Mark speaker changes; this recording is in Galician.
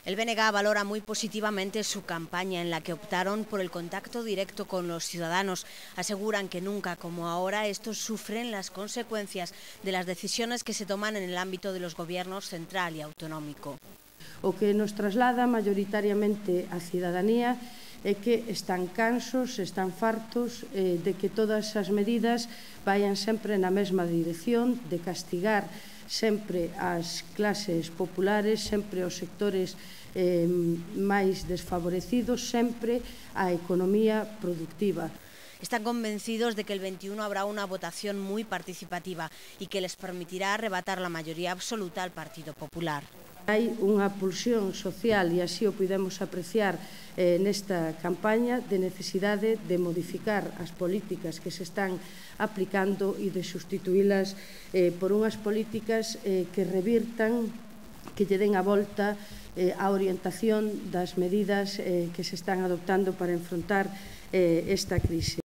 Speaker 1: El BNG valora muy positivamente su campaña en la que optaron por el contacto directo con los ciudadanos. Aseguran que nunca como ahora estos sufren las consecuencias de las decisiones que se toman en el ámbito de los gobiernos central y autonómico.
Speaker 2: O que nos traslada mayoritariamente a cidadanía é que están cansos, están fartos de que todas as medidas vayan sempre na mesma dirección, de castigar sempre as clases populares, sempre os sectores máis desfavorecidos, sempre a economía productiva.
Speaker 1: Están convencidos de que el 21 habrá una votación muy participativa y que les permitirá arrebatar la mayoría absoluta al Partido Popular.
Speaker 2: Hai unha pulsión social, e así o podemos apreciar nesta campaña, de necesidade de modificar as políticas que se están aplicando e de sustituílas por unhas políticas que revirtan, que lle den a volta a orientación das medidas que se están adoptando para enfrontar esta crise.